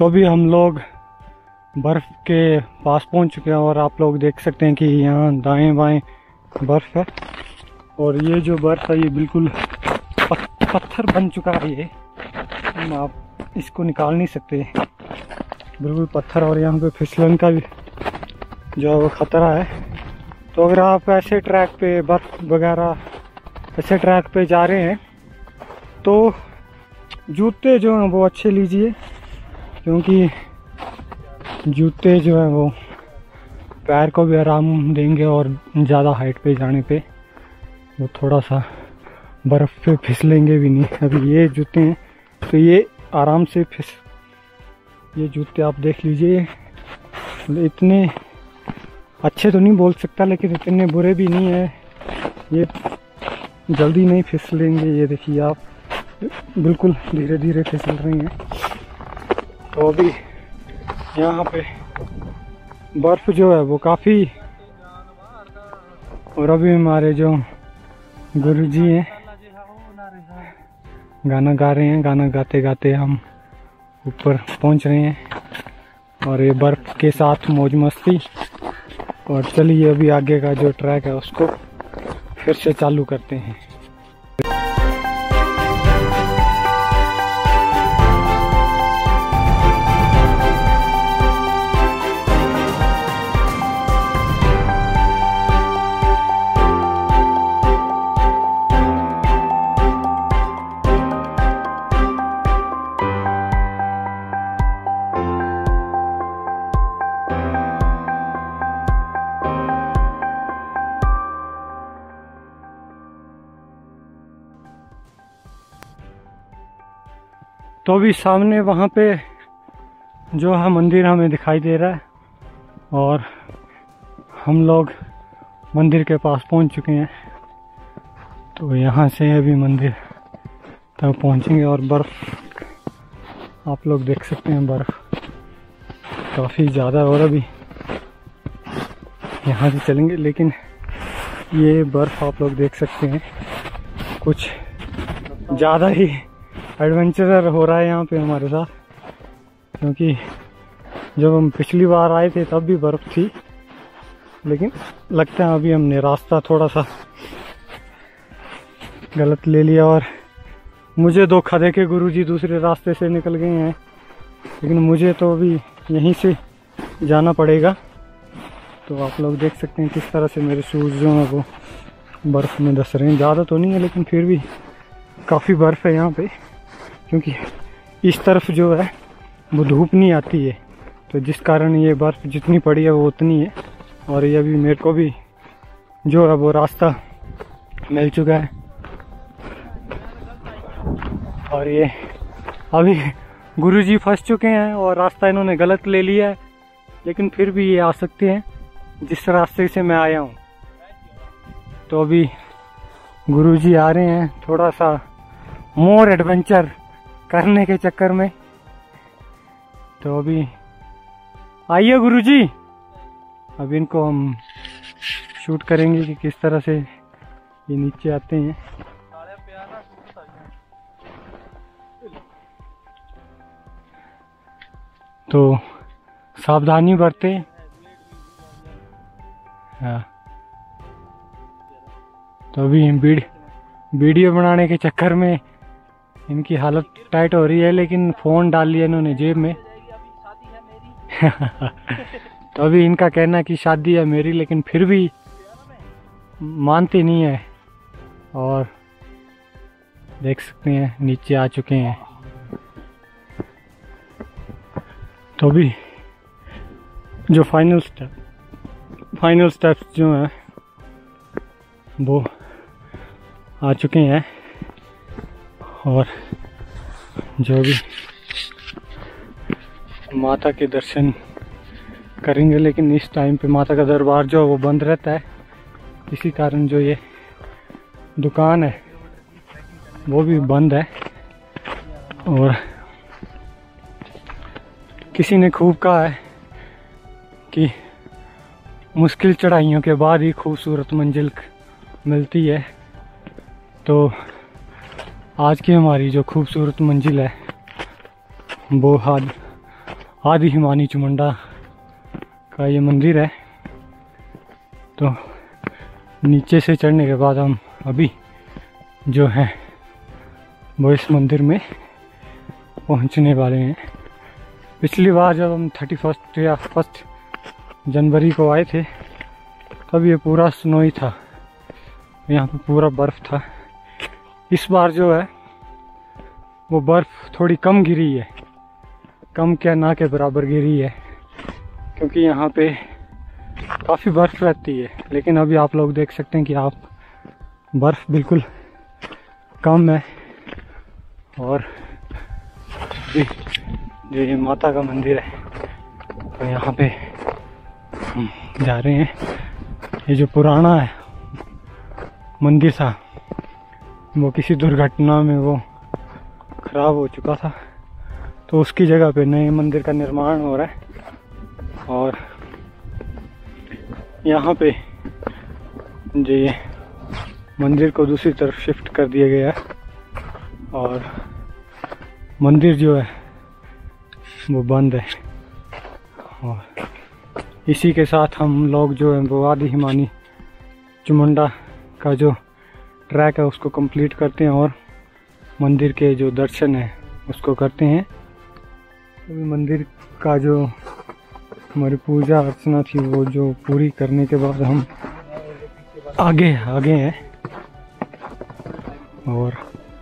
तो भी हम लोग बर्फ़ के पास पहुंच चुके हैं और आप लोग देख सकते हैं कि यहाँ दाएं बाएं बर्फ़ है। और ये जो बर्फ़ है ये बिल्कुल पत्थर बन चुका है। ये आप इसको निकाल नहीं सकते, बिल्कुल पत्थर। और यहाँ पे फिसलन का भी जो है वो ख़तरा है। तो अगर आप ऐसे ट्रैक पे बर्फ़ वगैरह ऐसे ट्रैक पे जा रहे हैं तो जूते जो हैं वो अच्छे लीजिए, क्योंकि जूते जो हैं वो पैर को भी आराम देंगे और ज़्यादा हाइट पे जाने पे वो थोड़ा सा बर्फ़ पे फिसलेंगे भी नहीं। अभी ये जूते हैं तो ये आराम से ये जूते आप देख लीजिए, इतने अच्छे तो नहीं बोल सकता लेकिन इतने बुरे भी नहीं है, ये जल्दी नहीं फिसलेंगे। ये देखिए आप बिल्कुल धीरे धीरे फिसल रही हैं। तो अभी यहाँ पे बर्फ़ जो है वो काफ़ी, और अभी हमारे जो गुरुजी हैं गाना गा रहे हैं, गाना गाते गाते हम ऊपर पहुँच रहे हैं और ये बर्फ़ के साथ मौज मस्ती। और चलिए अभी आगे का जो ट्रैक है उसको फिर से चालू करते हैं। तो अभी सामने वहाँ पे जो है मंदिर हमें दिखाई दे रहा है और हम लोग मंदिर के पास पहुँच चुके हैं। तो यहाँ से अभी मंदिर तक पहुँचेंगे और बर्फ़ आप लोग देख सकते हैं, बर्फ़ काफ़ी ज़्यादा। और अभी यहाँ से चलेंगे, लेकिन ये बर्फ़ आप लोग देख सकते हैं कुछ ज़्यादा ही एडवेंचरर हो रहा है यहाँ पे हमारे साथ, क्योंकि जब हम पिछली बार आए थे तब भी बर्फ़ थी, लेकिन लगता है अभी हमने रास्ता थोड़ा सा गलत ले लिया और मुझे धोखा दे के गुरुजी दूसरे रास्ते से निकल गए हैं, लेकिन मुझे तो अभी यहीं से जाना पड़ेगा। तो आप लोग देख सकते हैं किस तरह से मेरे शूज़ जो हैं वो बर्फ़ में धंस रहे हैं। ज़्यादा तो नहीं है लेकिन फिर भी काफ़ी बर्फ़ है यहाँ पे, क्योंकि इस तरफ जो है वो धूप नहीं आती है, तो जिस कारण ये बर्फ़ जितनी पड़ी है वो उतनी है। और ये अभी मेरे को भी जो है वो रास्ता मिल चुका है और ये अभी गुरुजी फंस चुके हैं और रास्ता इन्होंने गलत ले लिया है, लेकिन फिर भी ये आ सकते हैं जिस रास्ते से मैं आया हूँ। तो अभी गुरुजी आ रहे हैं थोड़ा सा मोर एडवेंचर करने के चक्कर में। तो अभी आइए गुरुजी, अब इनको हम शूट करेंगे कि किस तरह से ये नीचे आते हैं। तो सावधानी बरतें। हाँ, तो अभी वीडियो बनाने के चक्कर में इनकी हालत टाइट हो रही है, लेकिन फ़ोन डाल लिया इन्होंने जेब में। तो अभी इनका कहना है कि शादी है मेरी, लेकिन फिर भी मानते नहीं है। और देख सकते हैं नीचे आ चुके हैं। तो अभी जो फाइनल स्टेप्स जो हैं वो आ चुके हैं और जो भी माता के दर्शन करेंगे, लेकिन इस टाइम पे माता का दरबार जो है वो बंद रहता है, इसी कारण जो ये दुकान है वो भी बंद है। और किसी ने खूब कहा है कि मुश्किल चढ़ाइयों के बाद ही खूबसूरत मंजिल मिलती है। तो आज की हमारी जो खूबसूरत मंजिल है वो आदि हिमानी चामुंडा का ये मंदिर है। तो नीचे से चढ़ने के बाद हम अभी जो है वो इस मंदिर में पहुंचने वाले हैं। पिछली बार जब हम 31 या 1 जनवरी को आए थे तब ये पूरा स्नो ही था, यहाँ पे पूरा बर्फ़ था। इस बार जो है वो बर्फ़ थोड़ी कम गिरी है, कम क्या ना के बराबर गिरी है, क्योंकि यहाँ पे काफ़ी बर्फ़ रहती है। लेकिन अभी आप लोग देख सकते हैं कि आप बर्फ़ बिल्कुल कम है। और जो ये माता का मंदिर है तो यहाँ पे हम जा रहे हैं। ये जो पुराना है मंदिर था वो किसी दुर्घटना में वो खराब हो चुका था, तो उसकी जगह पे नए मंदिर का निर्माण हो रहा है। और यहाँ पे जो ये मंदिर को दूसरी तरफ शिफ्ट कर दिया गया है और मंदिर जो है वो बंद है। और इसी के साथ हम लोग जो है वो आदि हिमानी चामुंडा का जो ट्रैक है उसको कंप्लीट करते हैं और मंदिर के जो दर्शन है उसको करते हैं। अभी मंदिर का जो हमारी पूजा अर्चना थी वो जो पूरी करने के बाद हम आगे हैं। और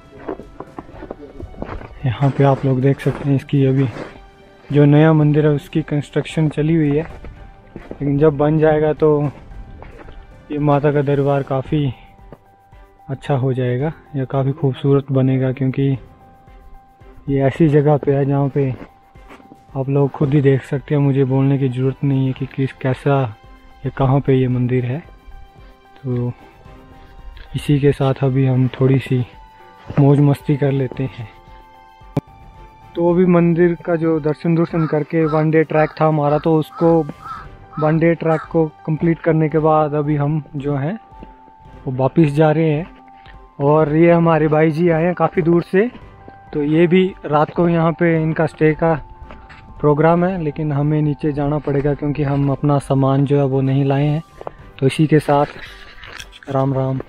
यहाँ पे आप लोग देख सकते हैं इसकी अभी जो नया मंदिर है उसकी कंस्ट्रक्शन चली हुई है, लेकिन जब बन जाएगा तो ये माता का दरबार काफ़ी अच्छा हो जाएगा या काफ़ी खूबसूरत बनेगा, क्योंकि ये ऐसी जगह पे है जहाँ पे आप लोग खुद ही देख सकते हैं। मुझे बोलने की ज़रूरत नहीं है कि कैसा या कहाँ पे ये मंदिर है। तो इसी के साथ अभी हम थोड़ी सी मौज मस्ती कर लेते हैं। तो अभी मंदिर का जो दर्शन करके 1 डे ट्रैक था हमारा, तो उसको 1 डे ट्रैक को कंप्लीट करने के बाद अभी हम जो हैं वो वापस जा रहे हैं। और ये हमारे भाई जी आए हैं काफ़ी दूर से, तो ये भी रात को यहाँ पे इनका स्टे का प्रोग्राम है, लेकिन हमें नीचे जाना पड़ेगा क्योंकि हम अपना सामान जो है वो नहीं लाए हैं। तो इसी के साथ राम राम।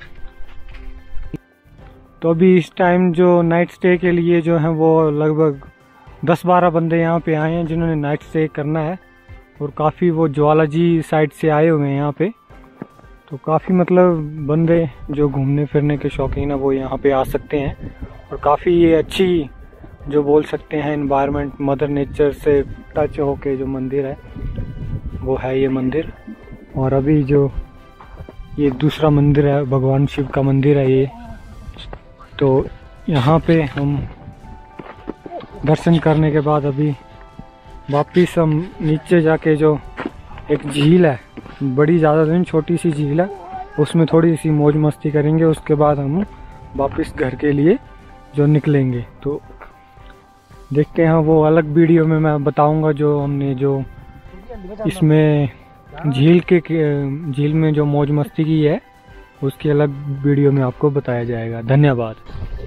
तो अभी इस टाइम जो नाइट स्टे के लिए जो है वो लगभग 10-12 बंदे यहाँ पे आए हैं जिन्होंने नाइट स्टे करना है। और काफ़ी वो ज्वालाजी साइड से आए हुए हैं यहाँ पे, तो काफ़ी मतलब बंदे जो घूमने फिरने के शौकीन है वो यहाँ पे आ सकते हैं। और काफ़ी ये अच्छी जो बोल सकते हैं एनवायरनमेंट, मदर नेचर से टच होके जो मंदिर है वो है ये मंदिर। और अभी जो ये दूसरा मंदिर है भगवान शिव का मंदिर है ये, तो यहाँ पे हम दर्शन करने के बाद अभी वापिस हम नीचे जाके जो एक झील है, बड़ी ज़्यादा नहीं छोटी सी झील है, उसमें थोड़ी सी मौज मस्ती करेंगे। उसके बाद हम वापस घर के लिए जो निकलेंगे। तो देखते हैं, वो अलग वीडियो में मैं बताऊंगा जो हमने जो इसमें झील में जो मौज मस्ती की है उसकी अलग वीडियो में आपको बताया जाएगा। धन्यवाद।